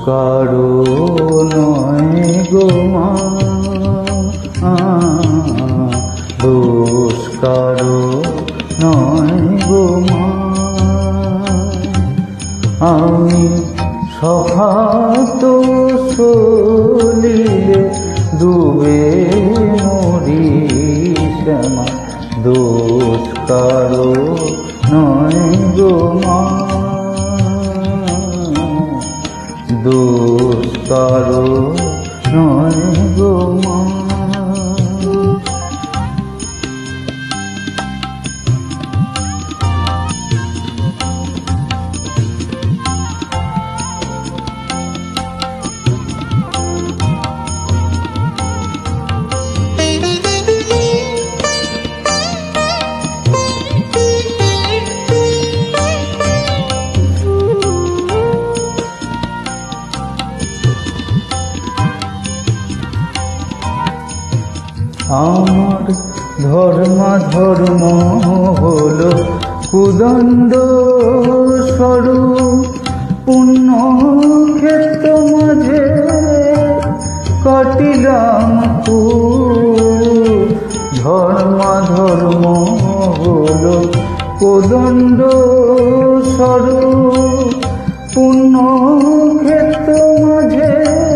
কারো নয় গো মা, দোষ কারো নয় গো মা। আমি সখাত সলিলে ডুবে মরি শ্যামা, দোষ কারো নয় গো মা, দোষ কারো নয় গো মা। আমার ধর্ম হলো কুদণ্ড স্বরূপ, পুণ্য ক্ষেত্র মাঝে কাটিলাম খুব। ধর্ম হলো কুদণ্ড স্বরূপ, পুণ্য ক্ষেত্র মাঝে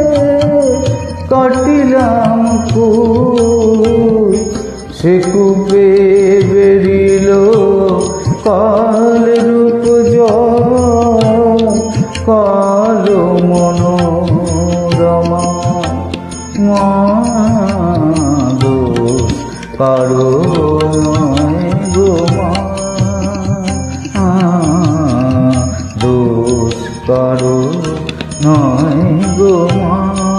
কাটিলাম খুব। সে কূপে বেরিল কাল রূপ জল, কালো মনোরমা মা, দোষ কারো নয় গো মা, দোষ কারো নয় গো মা।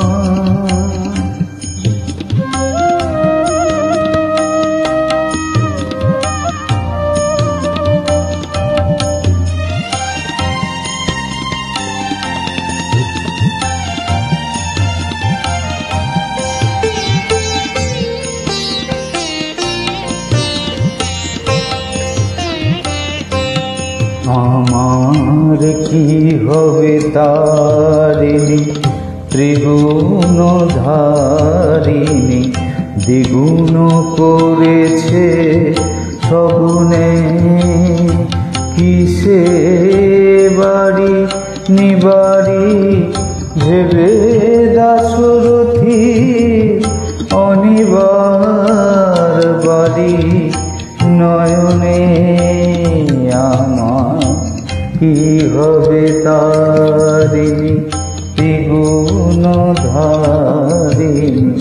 আমার কি হবে তারিণী, ত্রিগুণ ধারিণী, দ্বিগুণ করেছে সগুণে। কিসে বাড়ি নিবাড়ি ভেবে দাশরথী, অনিবার বাড়ি নয়নে। আমার কি হবে তারিণী, ত্রিগুণ ধারিণী।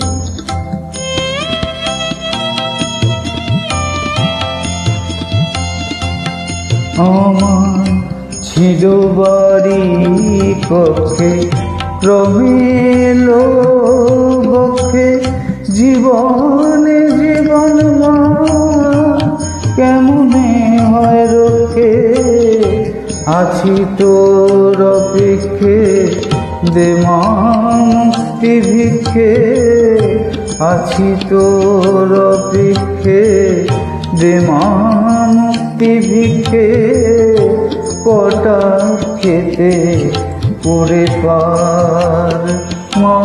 আমার ছিল বাড়ি কক্ষে, ক্রমে বক্ষে জীবনে জীবন মা, কেমনে হয় রক্ষে। আছি তোর অপেক্ষে, দে মা মুক্তি ভিক্ষে। আছি তোর অপেক্ষে, দে মা মুক্তি ভিক্ষে। কটা খেতে পড়ে পার মা,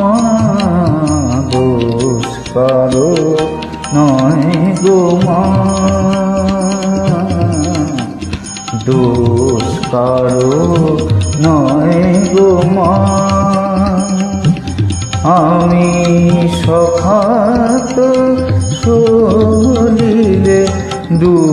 দোষ কারো নয় গো মা, দোষ কারো নয় গো মা। আমি সখাত সলিলে